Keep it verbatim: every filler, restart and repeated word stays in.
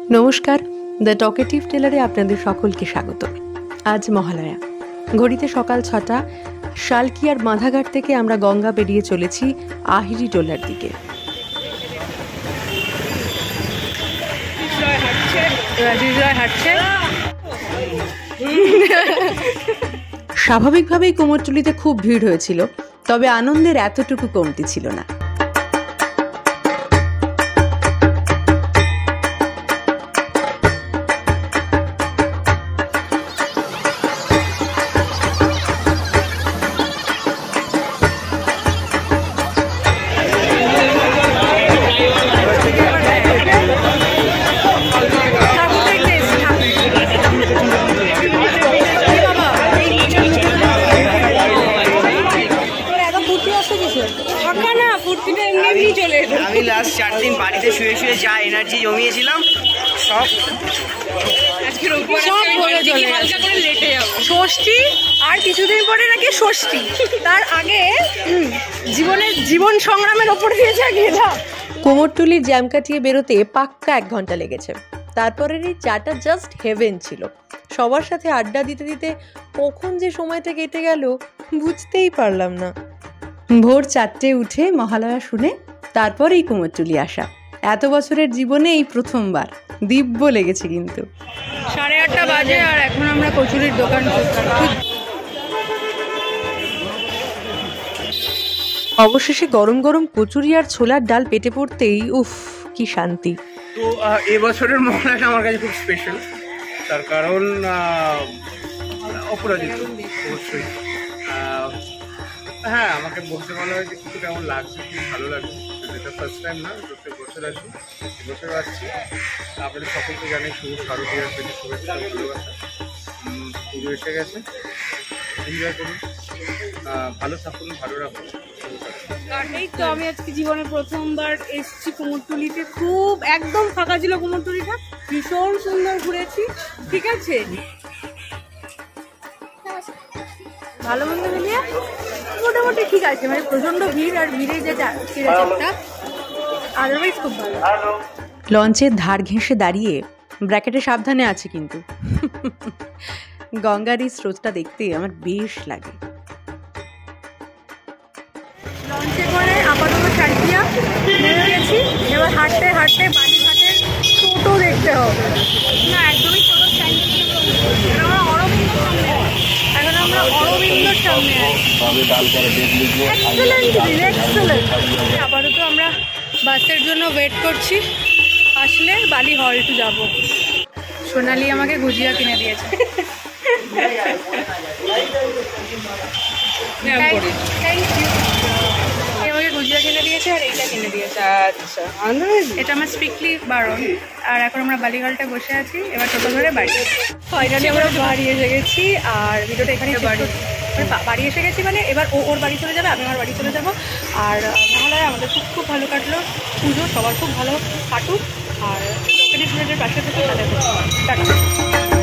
নমস্কার, the talkative টেলারে আপনাদের সকলকে স্বাগত। আজ মহালয়া, ঘড়িতে সকাল ছটা। শালকিয়ার মাধাঘাট থেকে আমরা গঙ্গা পেরিয়ে চলেছি আহিরি টোলার দিকে। স্বাভাবিকভাবেই কুমোরটুলিতে খুব ভিড় হয়েছিল, তবে আনন্দের এতটুকু কমতি ছিল না। আমি লাস্ট চার দিন বাড়িতে শুয়ে শুয়ে যা এনার্জি জমিয়েছিলাম সব আজকে ষষ্ঠী আর কিছুদিন পরে নাকি ষষ্ঠী, তার আগে জীবনের জীবন সংগ্রামের ওপর দিয়ে জাগিয়ে দাও। কুমোরটুলির জ্যাম কাটিয়ে বেরোতে পাক্কা এক ঘন্টা লেগেছে। তারপরের এই চাটা জাস্ট হেভেন ছিল। সবার সাথে আড্ডা দিতে দিতে কখন যে সময়টা কেটে গেল বুঝতেই পারলাম না। ভোর চারটে উঠে মহালয়া শুনে তারপরেই কুমোরটুলি আসা। এত বছরের জীবনে এই প্রথমবার। দিব্য লেগেছে কিন্তু। সাড়ে আটটা বাজে আর এখন আমরা কচুরির দোকান। অবশেষে গরম গরম কচুরি আর ছোলার ডাল পেটে পড়তেই উফ কি শান্তি। তো এবছরের মহালয়াটা আমার কাছে খুব স্পেশাল, তার কারণ অপরাজিত অবশ্যই। হ্যাঁ, আমাকে বলতে ভালো হয়েছে কিছু কেমন লাগছে, খুব ভালো লাগছে। এটা ফার্স্ট টাইম না, প্রত্যেক বছর আসছি, এবছর আসছি। আপনাদের সকলকে জানাই শুভ শারদীয়ার পেটে শুভেচ্ছা ভালোবাসা। পুজো এসে গেছে, এনজয় করুন, ভালো থাকুন, ভালো রাখুন। এই তো আমি আজকে জীবনে প্রথমবার এসেছি কুমোরটুলিতে। খুব একদম ফাঁকা ছিল কুমোরটুলিটা, ভীষণ সুন্দর ঘুরেছি। ঠিক আছে, ভালো মন্দ মিলিয়ে মোটামুটি ঠিক আছে। মানে প্রচন্ড ভিড়, আর ভিড়ে যে চারটা আদারওয়াইজ খুব ভালো। লঞ্চের ধার ঘেঁষে দাঁড়িয়ে ব্র্যাকেটে সাবধানে আছে কিন্তু গঙ্গার এই স্রোতটা দেখতে আমার বেশ লাগে। লঞ্চে করে আপাতত চারটিয়া নেমে গেছি। এবার হাঁটতে হাঁটতে বালিঘাটের টোটো দেখতে হবে। না, একদমই ছোটো স্ট্যান্ড। আমরা অরবিন্দর সামনে, এখন আমরা অরবিন্দর সামনে আপাতত আমরা বাসের জন্য ওয়েট করছি, আসলে বালি হল্ট যাব। সোনালি আমাকে গুজিয়া কিনে দিয়েছে। Thank you. আমাকে গুজিয়া কিনে দিয়েছে আর এইটা কিনে দিয়েছে। আচ্ছা, এটা আমার স্ট্রিক্টলি বারণ। আর এখন আমরা বালিঘাটে বসে আছি, এবার টোটো ধরে বাড়ি। ফাইনালি আমরা বাড়ি এসে গেছি, আর ভিডিওটা এখানে বাড়ি বাড়ি এসে গেছি। মানে এবার ও ওর বাড়ি চলে যাবে, আমি আমার বাড়ি চলে যাবো। আর মহালয়া আমাদের খুব খুব ভালো কাটলো। পুজো সবার খুব ভালো কাটুক, আর টকেটিভ টেলারের পাশে থেকে তাদের টাটা।